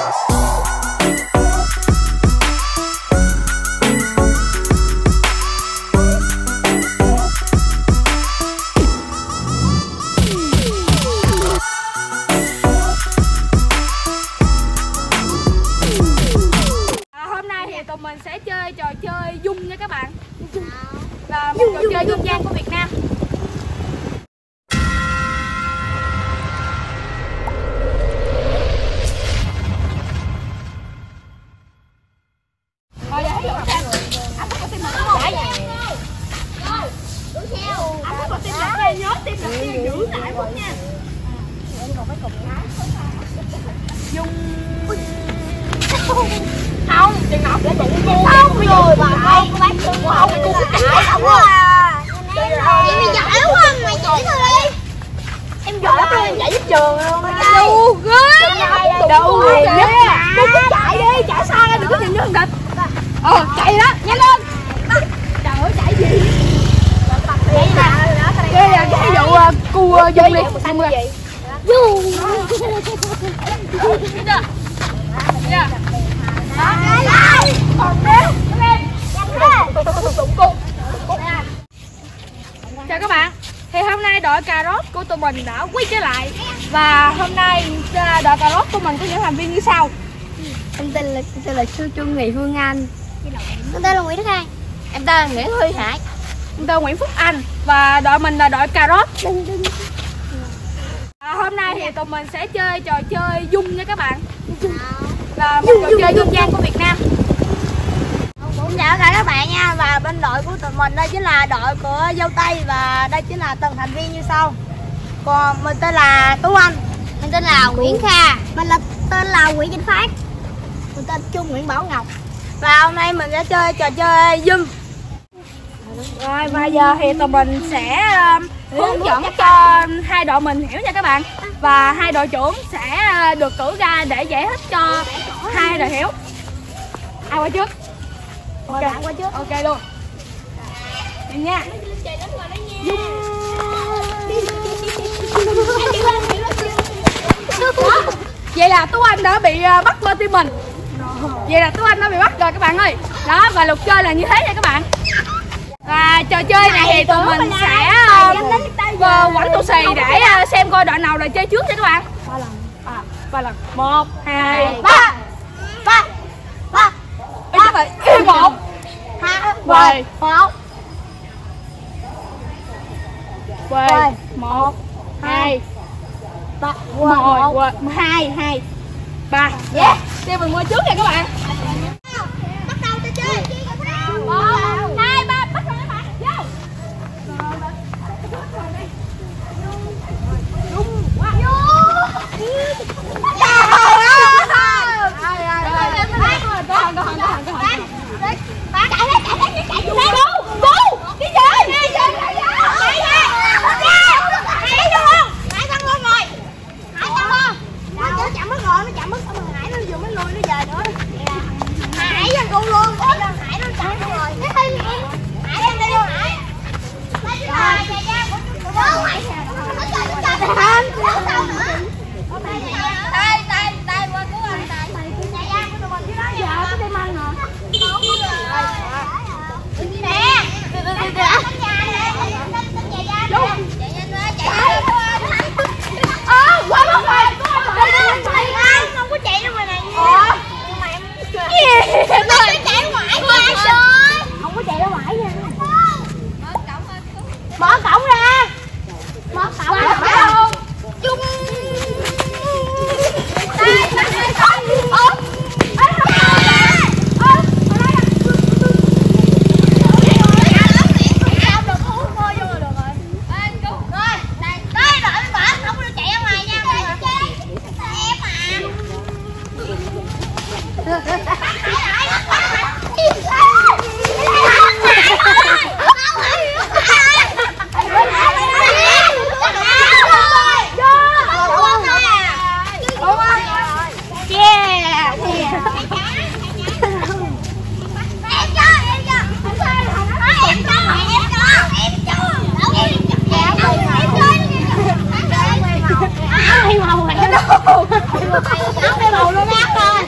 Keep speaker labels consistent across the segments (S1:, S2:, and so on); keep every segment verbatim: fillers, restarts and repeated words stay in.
S1: Tụi mình sẽ chơi trò chơi dung nha các bạn. Là một trò chơi dân gian của Việt Nam. Rồi giờ thấy được không? Anh có tim mật không? Anh có tim mật nha, nhớ tim mật nha, giữ lại luôn nha. Dung không, chừng nào cũng bụng cô không rồi bà không có bác không không cô cũng chạy không à. Vậy mày giỏi quá, mày chỉ thôi đi. Em giỏi lắm, em chạy giúp trường luôn. Đâu ghê, đâu ghê, cô cứ chạy đi, chạy xa ra đừng có nhìn vô thằng địch. Ờ chạy đó, nhanh lên. Trời ơi chạy gì? Đây là cái vụ cua dung đi, dung đi. Dung. Dạ. Chào các bạn, thì hôm nay đội cà rốt của tụi mình đã quay trở lại. Và hôm nay đội cà rốt của mình có những thành viên như sau.
S2: Em tên là tên là Sư Trung Nghị Phương Anh. Em tên là Nguyễn Đức Khang. Em tên là Nguyễn Huy Hải.
S1: Em tên Nguyễn Phúc Anh. Và đội mình là đội cà rốt. À, hôm nay thì tụi mình sẽ chơi trò chơi dung nha các bạn. Là một trò chơi dân gian của Việt Nam.
S2: Xin chào tất cả các bạn nha. Và bên đội của tụi mình đây chính là đội của Dâu Tây. Và đây chính là từng thành viên như sau. Còn mình tên là Tú Anh. Mình tên là Nguyễn Kha. Mình là tên là Nguyễn Vinh Phát. Mình tên Trung Nguyễn Bảo Ngọc. Và hôm nay mình sẽ chơi trò chơi dung.
S1: Rồi bây giờ thì tụi mình sẽ um, hướng dẫn cho hai đội mình hiểu nha các bạn. Và hai đội trưởng sẽ được cử ra để giải thích cho hai đội hiểu. Ai qua trước?
S2: Ok, bạn qua trước.
S1: Ok luôn. Nhìn nha. Vậy là Tú Anh đã bị bắt lên team mình. Vậy là Tú Anh đã bị bắt rồi các bạn ơi. Đó, và luật chơi là như thế nha các bạn. Và trò chơi này thì tụi mình sẽ uh, quẳng tụ xì để uh, xem coi đội nào là chơi trước nha các bạn. Ba lần. À, ba lần. Một, hai, ba.
S2: Ba. Ba.
S1: Ê chứ vậy. Một.
S2: Hai.
S1: Về.
S2: Một.
S1: Về. Một. Hai.
S2: Ba.
S1: Một. Hai. Hai. Ba. Yeah. Team mình mua trước nha các bạn.
S2: Bắt đầu tôi chơi.
S1: Một, hai, ba, bắt đầu các bạn. Vô.
S2: Mở cổng ra. Mở cổng ra. Chung. Đây, đây, đây, đây. Ơ. Ê, không rồi. Ơ, ở đây là. Không được uống vô vô được rồi. Ê, chú. Rồi, đây. Đây, đợi mở, không có được chạy ra ngoài nha. Đây, chơi. Em à. Áo cây màu luôn áo thôi.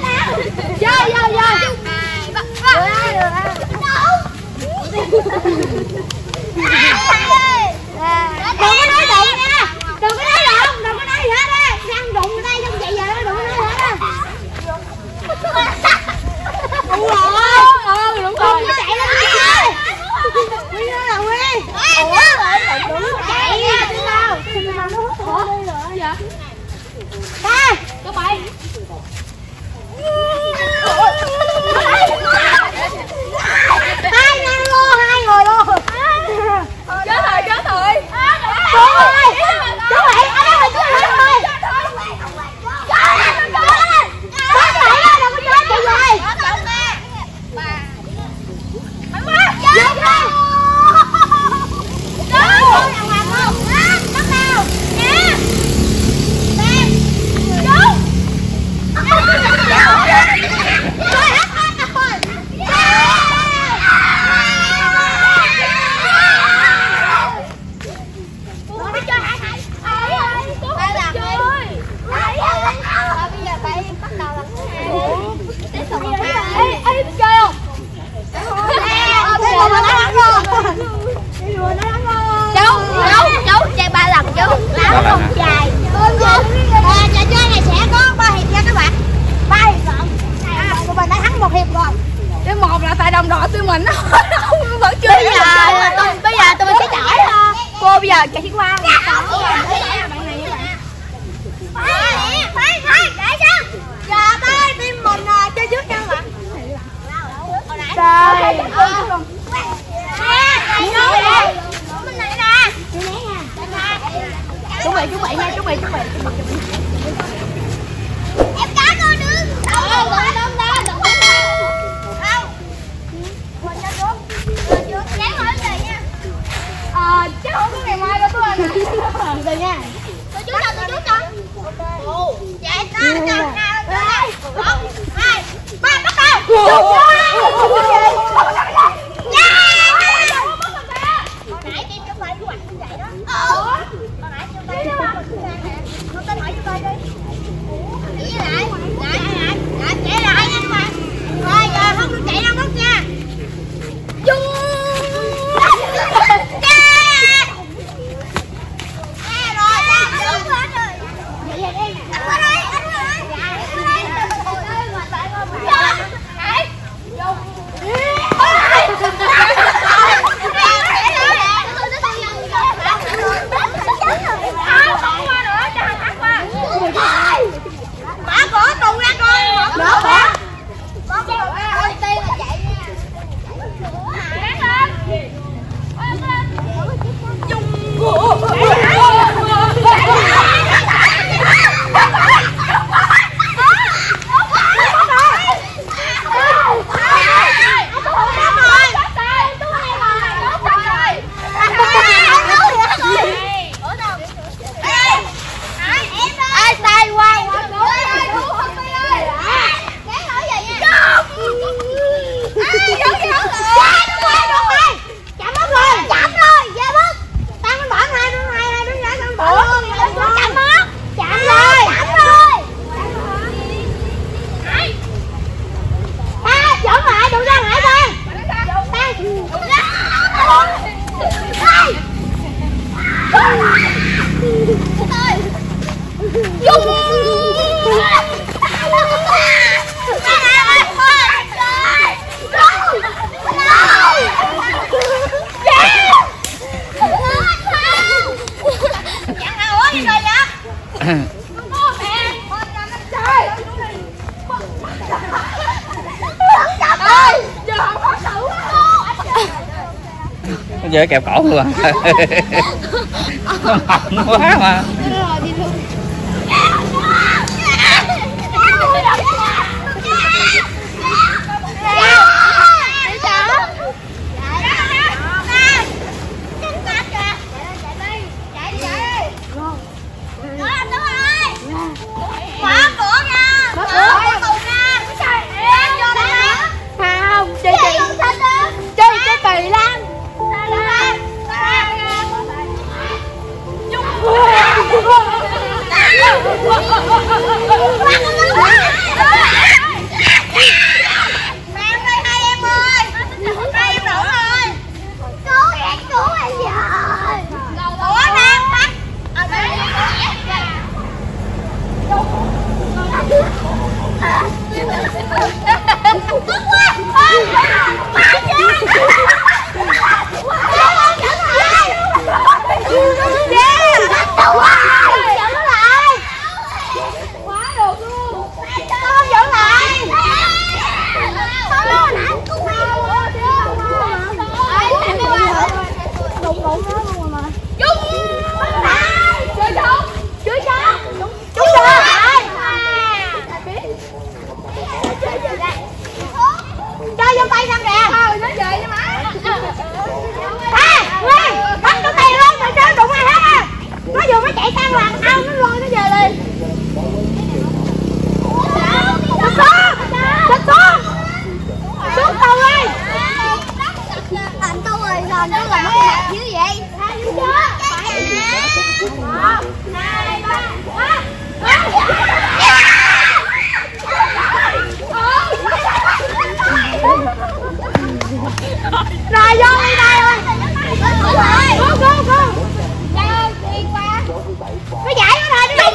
S3: Dễ kẹp cổ luôn. Nó mỏng quá mà.
S2: Rồi vô đi đây ơi. Go go go. Nó giải nó thôi, nó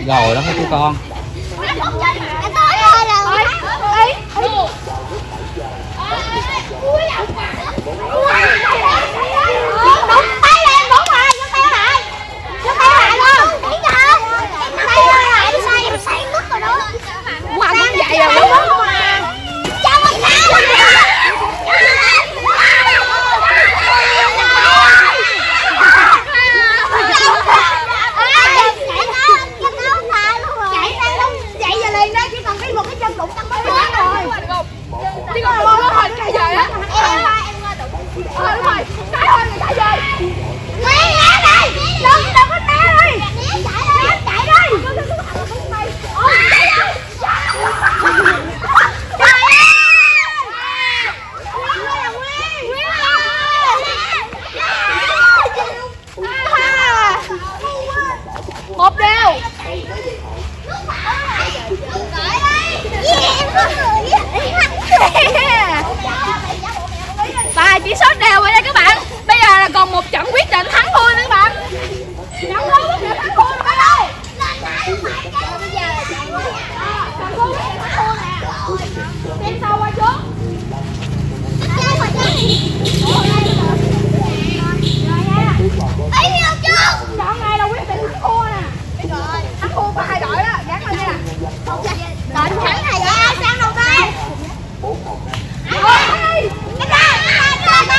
S3: Rồi đó mấy chú con.
S1: Qua cũng vậy rồi đúng không? Một đều. Và chỉ số đều rồi đây các bạn. Bây giờ là còn một trận quyết định thắng thua nữa các bạn. Trận thua quyết định thắng thua rồi các bạn. Xem sau qua trước. Trận này là quyết định thắng thua nè. Thắng thua có hai đội đó, gắn lên nha. Đội thắng này ra sang đầu tiên. Ôi! Cái ra! Cái ra!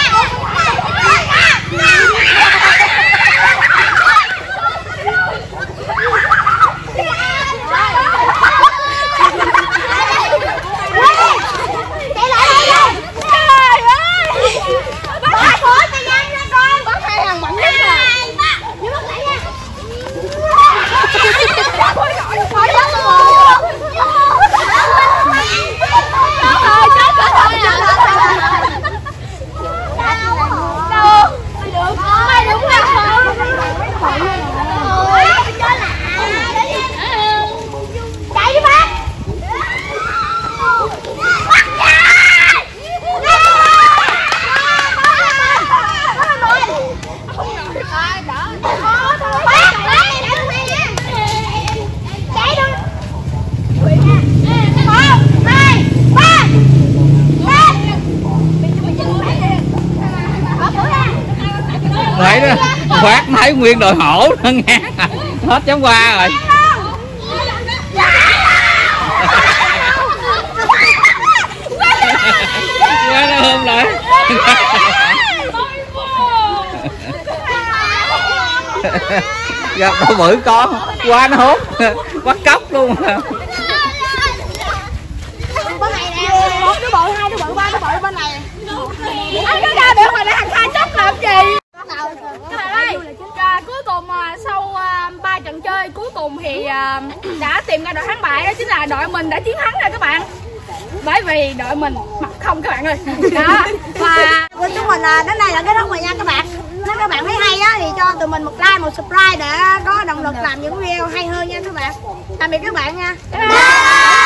S3: Đấy đó, phát thấy nguyên đội hổ nó nghe. Hết chấm qua rồi. Qua nó ôm lại. Gặp đâu bự con, qua nó hốt, bắt cóc luôn.
S2: Bên này nè, một đứa bự, hai đứa bự, ba đứa bự bên này. Anh cứ ra biểu mà để thằng Khai chấp làm gì? Các bạn ơi, à, cuối cùng à, sau ba à, trận chơi cuối cùng thì à, đã tìm ra đội thắng bại, đó chính là đội mình đã chiến thắng rồi các bạn. Bởi vì đội mình mặt không các bạn ơi. Đó. Và của chúng mình là đến đây là kết thúc rồi nha các bạn. Nếu các bạn thấy hay á thì cho tụi mình một like, một subscribe để có động lực làm những video hay hơn nha các bạn. Tạm biệt các bạn nha.